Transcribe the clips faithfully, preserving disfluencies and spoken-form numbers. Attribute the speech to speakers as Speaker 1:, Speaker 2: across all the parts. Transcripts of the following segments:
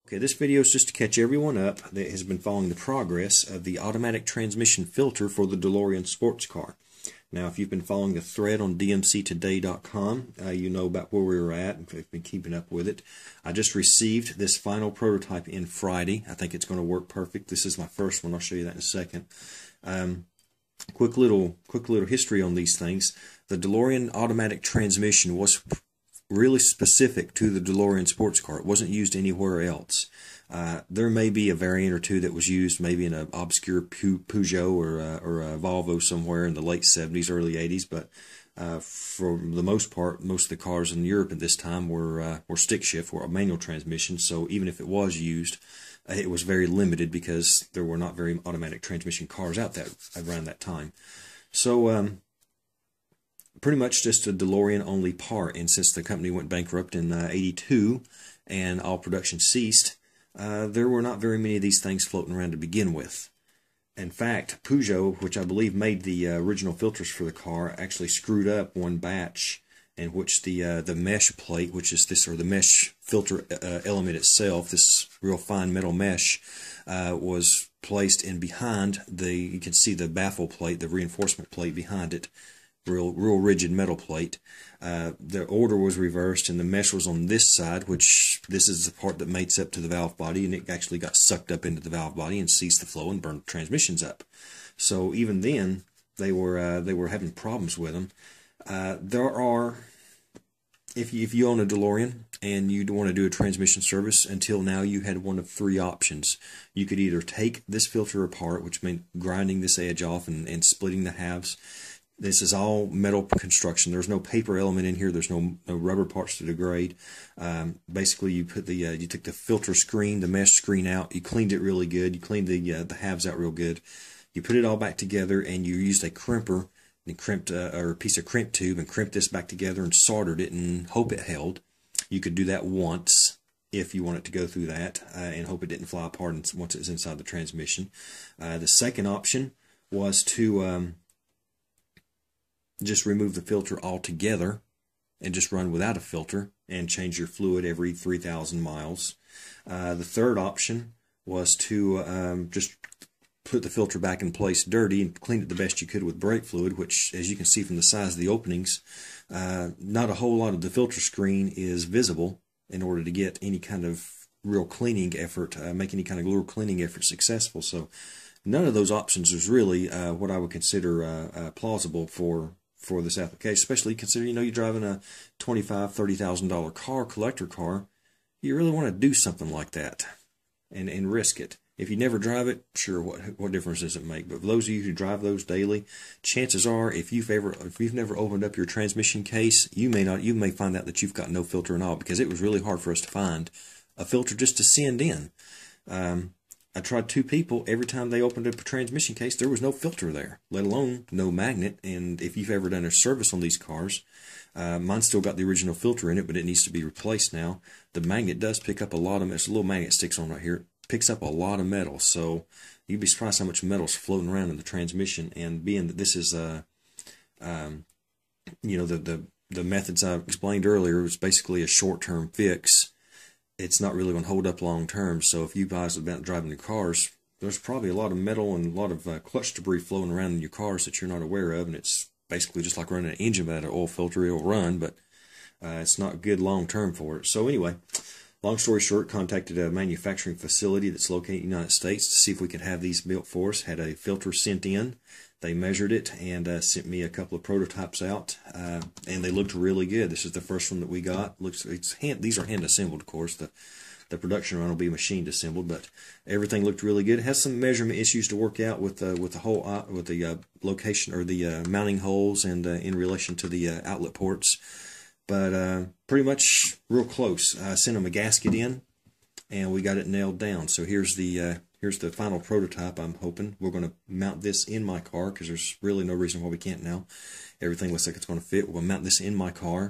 Speaker 1: Okay, this video is just to catch everyone up that has been following the progress of the automatic transmission filter for the DeLorean sports car. Now, if you've been following the thread on D M C today dot com, uh, you know about where we were at and have been keeping up with it. I just received this final prototype in Friday. I think it's going to work perfect. This is my first one. I'll show you that in a second. Um, quick little, quick little history on these things. The DeLorean automatic transmission was really specific to the DeLorean sports car. It wasn't used anywhere else. Uh, there may be a variant or two that was used maybe in an obscure Peugeot or, uh, or a Volvo somewhere in the late seventies, early eighties, but uh, for the most part, most of the cars in Europe at this time were, uh, were stick shift or manual transmission, so even if it was used, uh, it was very limited because there were not very automatic transmission cars out that around that time. So, um, pretty much just a DeLorean only part, and since the company went bankrupt in uh, eighty-two and all production ceased, uh, there were not very many of these things floating around to begin with. In fact, Peugeot, which I believe made the uh, original filters for the car, actually screwed up one batch in which the uh, the mesh plate, which is this, or the mesh filter uh, element itself, this real fine metal mesh, uh, was placed in behind the, you can see the baffle plate, the reinforcement plate behind it. Real, real rigid metal plate. Uh, the order was reversed, and the mesh was on this side, which this is the part that mates up to the valve body, and it actually got sucked up into the valve body and ceased the flow and burned the transmissions up. So even then, they were uh, they were having problems with them. Uh, there are, if you, if you own a DeLorean and you want to do a transmission service, until now you had one of three options. You could either take this filter apart, which meant grinding this edge off and, and splitting the halves. This is all metal construction. There's no paper element in here. There's no no rubber parts to degrade. Um, basically, you put the uh, you took the filter screen, the mesh screen out. You cleaned it really good. You cleaned the uh, the halves out real good. You put it all back together, and you used a crimper and crimped uh, or a piece of crimp tube and crimped this back together and soldered it and hope it held. You could do that once if you want it to go through that uh, and hope it didn't fly apart once it's inside the transmission. Uh, the second option was to um, just remove the filter altogether and just run without a filter and change your fluid every three thousand miles. Uh, the third option was to um, just put the filter back in place dirty and clean it the best you could with brake fluid, which, as you can see from the size of the openings, uh, not a whole lot of the filter screen is visible in order to get any kind of real cleaning effort, uh, make any kind of real cleaning effort successful. So none of those options is really uh, what I would consider uh, uh, plausible for for this application, especially consider, you know, you're driving a twenty-five thousand, thirty thousand dollar car, collector car. You really want to do something like that and, and risk it. If you never drive it, sure, what what difference does it make? But for those of you who drive those daily, chances are, if you've ever if you've never opened up your transmission case, you may not you may find out that you've got no filter at all, because it was really hard for us to find a filter just to send in. Um, I tried two people. Every time they opened up a transmission case, there was no filter there, let alone no magnet. And if you've ever done a service on these cars, uh, mine still got the original filter in it, but it needs to be replaced now. The magnet does pick up a lot of, it's a little magnet sticks on right here. It picks up a lot of metal, so you'd be surprised how much metal's floating around in the transmission. And being that this is, uh, um, you know, the, the, the methods I explained earlier was basically a short-term fix. It's not really going to hold up long term. So if you guys are about driving your cars, there's probably a lot of metal and a lot of uh, clutch debris floating around in your cars that you're not aware of, and it's basically just like running an engine without an oil filter. It'll run, but uh, it's not good long term for it. So anyway, long story short, contacted a manufacturing facility that's located in the United States to see if we could have these built for us. Had a filter sent in. They measured it and uh, sent me a couple of prototypes out, uh, and they looked really good. This is the first one that we got. Looks, it's hand, these are hand assembled, of course. The the production run will be machine assembled, but everything looked really good. It has some measurement issues to work out with uh, with the whole uh, with the uh, location or the uh, mounting holes and uh, in relation to the uh, outlet ports, but uh, pretty much real close. I sent them a gasket in, and we got it nailed down. So here's the uh, Here's the final prototype. I'm hoping we're going to mount this in my car, because there's really no reason why we can't now. Everything looks like it's going to fit. We're going to mount this in my car,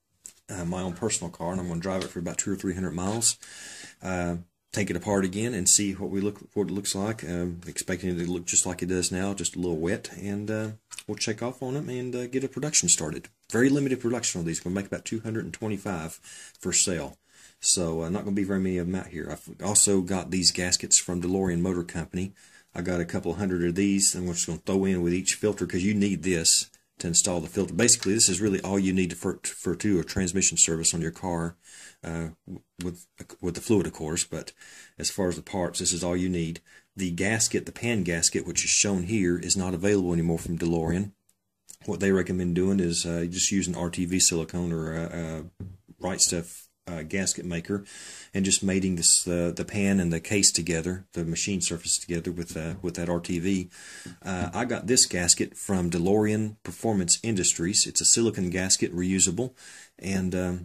Speaker 1: uh, my own personal car, and I'm going to drive it for about two or three hundred miles. Uh, take it apart again and see what we look what it looks like. Um, expecting it to look just like it does now, just a little wet, and uh, we'll check off on them and uh, get a production started. Very limited production on these. We'll make about two hundred twenty-five for sale. So uh, not going to be very many of them out here. I've also got these gaskets from DeLorean Motor Company. I got a couple hundred of these, and we're just going to throw in with each filter because you need this to install the filter. Basically, this is really all you need to, for, for to a transmission service on your car, uh, with with the fluid, of course. But as far as the parts, this is all you need. The gasket, the pan gasket, which is shown here, is not available anymore from DeLorean. What they recommend doing is uh, just using R T V silicone or a, a Right Stuff uh, gasket maker, and just mating this uh, the pan and the case together, the machine surface together with uh, with that R T V. Uh, I got this gasket from DeLorean Performance Industries. It's a silicone gasket, reusable, and um,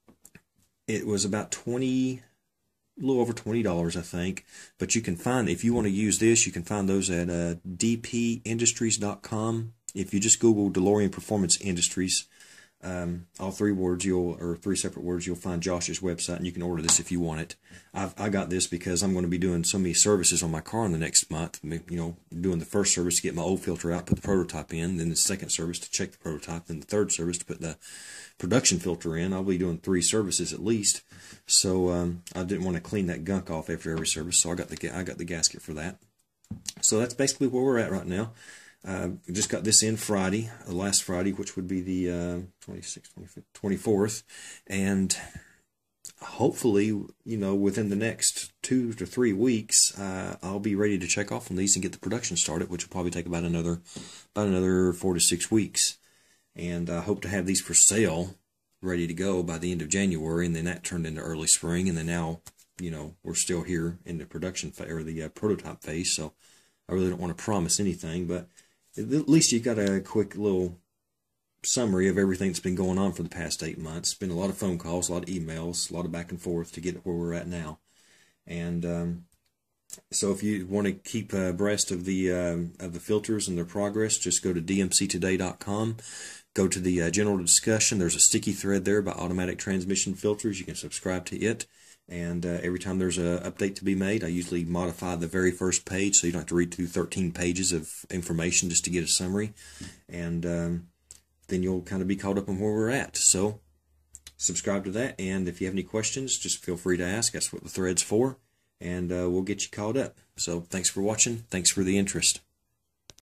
Speaker 1: it was about twenty. A little over twenty dollars, I think. But you can find, if you want to use this, you can find those at uh, d p industries dot com. If you just Google DeLorean Performance Industries, um, all three words, you'll or three separate words, you'll find Josh's website, and you can order this if you want it. I've, I got this because I'm going to be doing so many services on my car in the next month. You know, doing the first service to get my old filter out, put the prototype in, then the second service to check the prototype, then the third service to put the production filter in. I'll be doing three services at least. So um, I didn't want to clean that gunk off after every service, so I got the I got the gasket for that. So that's basically where we're at right now. Uh, we just got this in Friday, uh, last Friday, which would be the uh, twenty-sixth, twenty-fifth, twenty-fourth, and hopefully, you know, within the next two to three weeks, uh, I'll be ready to check off on these and get the production started, which will probably take about another about another four to six weeks. And I hope to have these for sale, ready to go by the end of January, and then that turned into early spring, and then now, you know, we're still here in the production phase, or the uh, prototype phase. So I really don't want to promise anything, but at least you got a quick little summary of everything that's been going on for the past eight months. It's been a lot of phone calls, a lot of emails, a lot of back and forth to get where we're at now. And um, so if you want to keep abreast of the um, of the filters and their progress, just go to d m c today dot com. Go to the uh, general discussion. There's a sticky thread there about automatic transmission filters. You can subscribe to it. And uh, every time there's an update to be made, I usually modify the very first page so you don't have to read through thirteen pages of information just to get a summary. And um, then you'll kind of be caught up on where we're at. So subscribe to that. And if you have any questions, just feel free to ask. That's what the thread's for. And uh, we'll get you caught up. So thanks for watching. Thanks for the interest.